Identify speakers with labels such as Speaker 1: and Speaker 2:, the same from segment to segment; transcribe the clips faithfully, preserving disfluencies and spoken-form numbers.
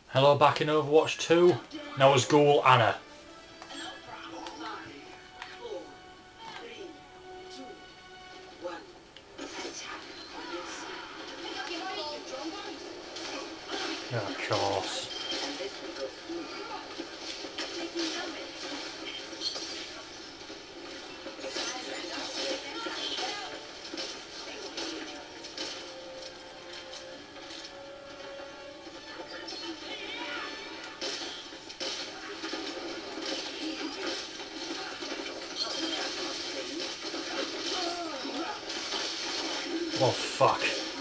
Speaker 1: Hello, back in Overwatch two. Now as Ghoul Anna. Of course. Oh fuck.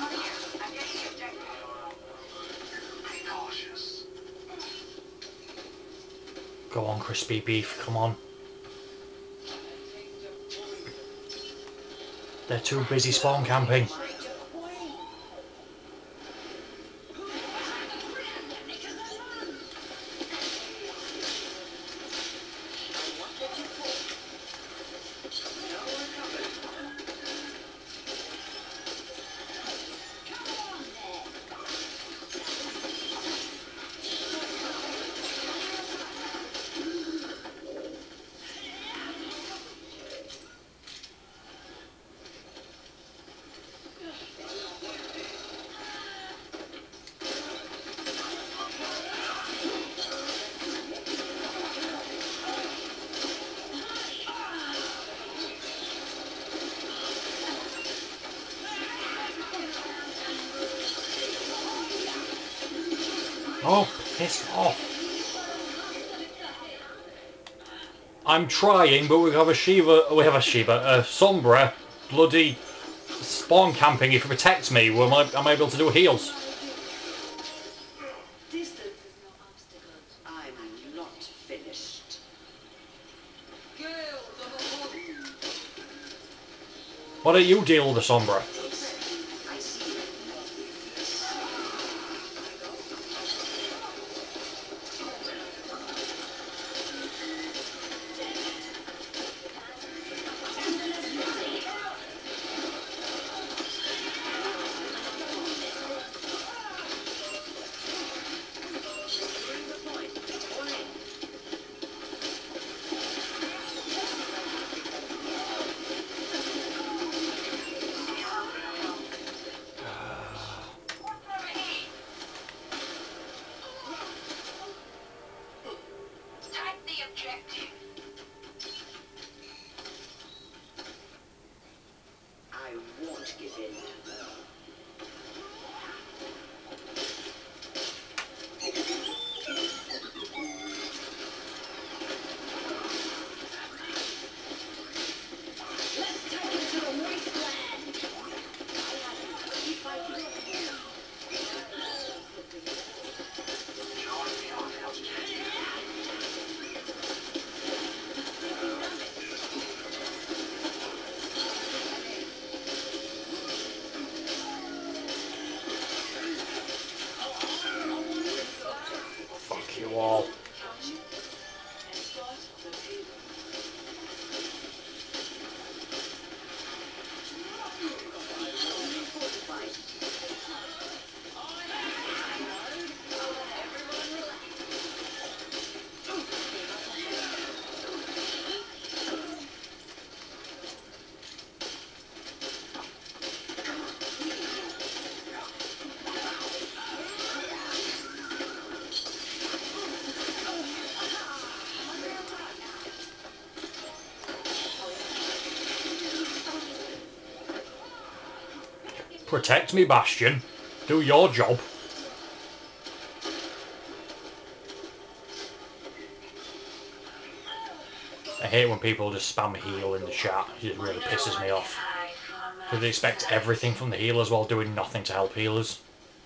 Speaker 1: Go on, crispy beef, come on. They're too busy spawn camping. Oh, piss off. I'm trying, but we have a Shiva, we have a Shiva, a Sombra, bloody spawn camping. If it protects me, will I, am I able to do heals?
Speaker 2: I'm not finished.
Speaker 1: Why don't you deal with the Sombra? Fuck you all. Protect me, Bastion. Do your job. I hate when people just spam heal in the chat. It just really pisses me off. Because they expect everything from the healers while doing nothing to help healers.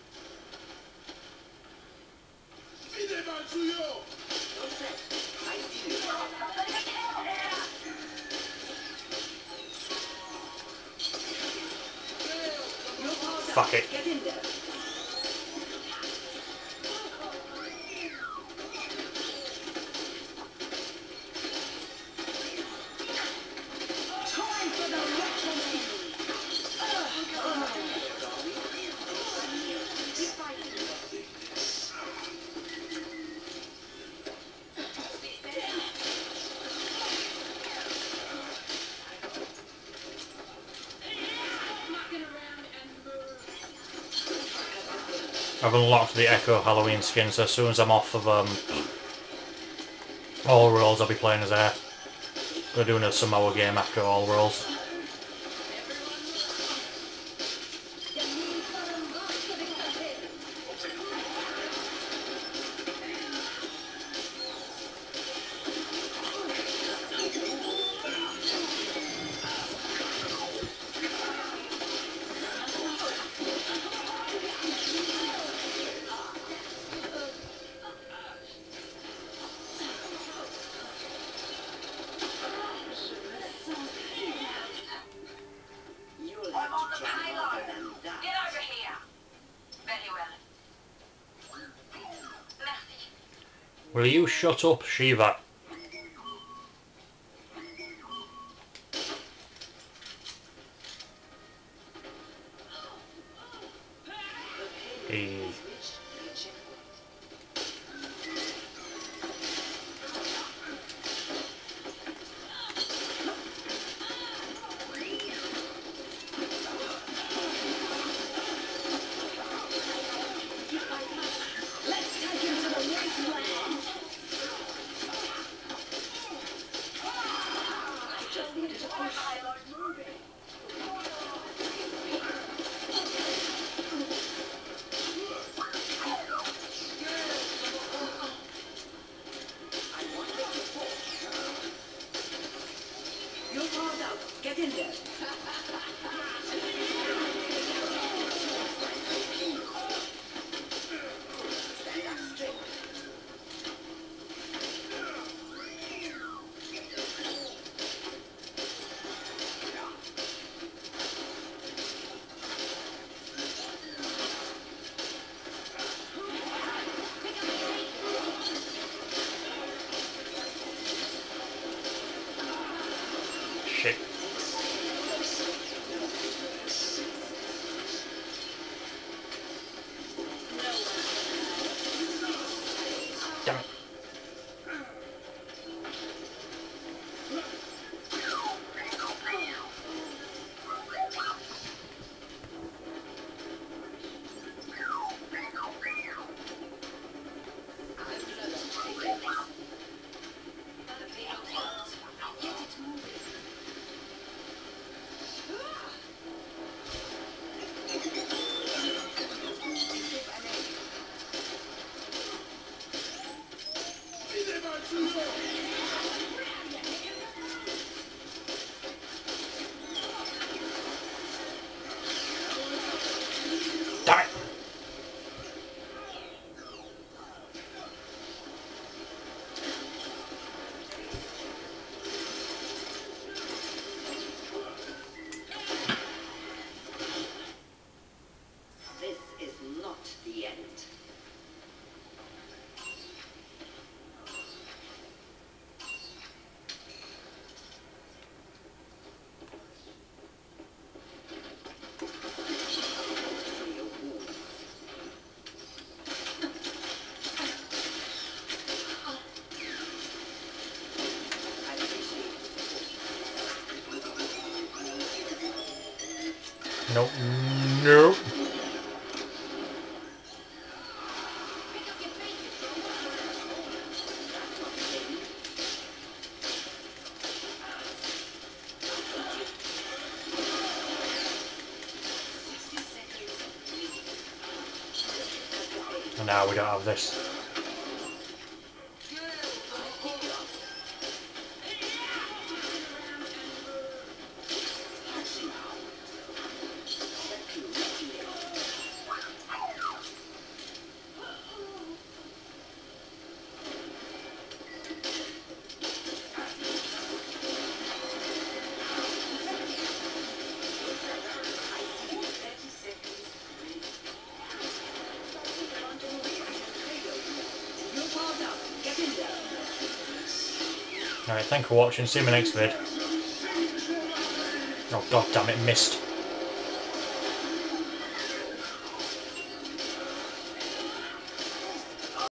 Speaker 1: Fuck it. I've unlocked the Echo Halloween skin, so as soon as I'm off of um, All Rolls, I'll be playing as Air. We're doing a Samoa game after All Rolls.
Speaker 2: You'll have to try harder than that.
Speaker 3: Get over here. Very well. Merci.
Speaker 1: Will you shut up, Shiva? Hey.
Speaker 2: Let's take him to the wasteland. I just needed to push. You're powered up. Get in there. Stand up straight.
Speaker 1: Shit. Damn it. Damn it.
Speaker 2: This is not the end. Your wounds. I appreciate it.
Speaker 1: Nope. Nope. And now we don't have this. Alright, thank you for watching. See you in my next vid. Oh god damn it, missed.